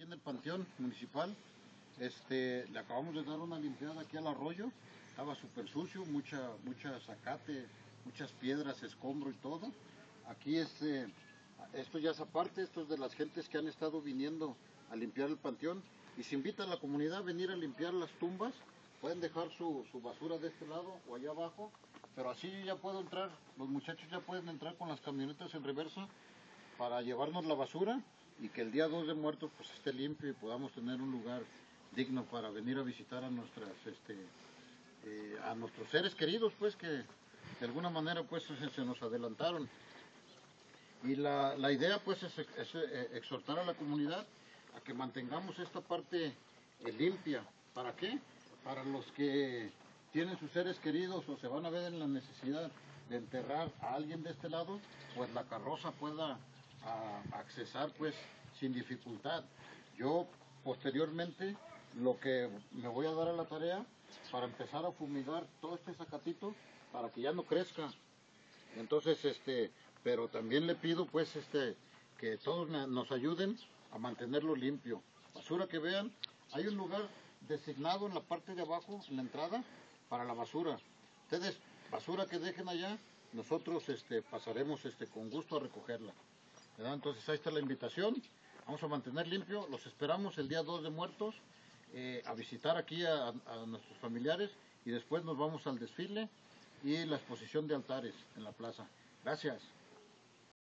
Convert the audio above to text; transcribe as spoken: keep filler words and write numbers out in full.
aquí en el panteón municipal. Este, le acabamos de dar una limpiada aquí al arroyo. Estaba súper sucio, mucha, mucha zacate, muchas piedras, escombro y todo. Aquí este, esto ya es aparte, esto es de las gentes que han estado viniendo a limpiar el panteón. Y se invita a la comunidad a venir a limpiar las tumbas. Pueden dejar su, su basura de este lado o allá abajo. Pero así ya puedo entrar, los muchachos ya pueden entrar con las camionetas en reversa para llevarnos la basura y que el día dos de muertos pues esté limpio y podamos tener un lugar digno para venir a visitar a nuestras este eh, a nuestros seres queridos, pues, que de alguna manera pues se, se nos adelantaron. Y la, la idea pues es, es, es exhortar a la comunidad a que mantengamos esta parte eh, limpia. ¿Para qué? Para los que tienen sus seres queridos o se van a ver en la necesidad de enterrar a alguien de este lado, pues la carroza pueda a, accesar pues sin dificultad. Yo posteriormente lo que me voy a dar a la tarea para empezar a fumigar todo este zacatito para que ya no crezca. Entonces, este, pero también le pido pues este que todos nos ayuden a mantenerlo limpio. Basura que vean, hay un lugar designado en la parte de abajo, en la entrada, para la basura. Ustedes, basura que dejen allá, nosotros este, pasaremos este, con gusto a recogerla, ¿verdad? Entonces ahí está la invitación, vamos a mantener limpio, los esperamos el día dos de muertos, eh, a visitar aquí a, a nuestros familiares y después nos vamos al desfile y la exposición de altares en la plaza. Gracias.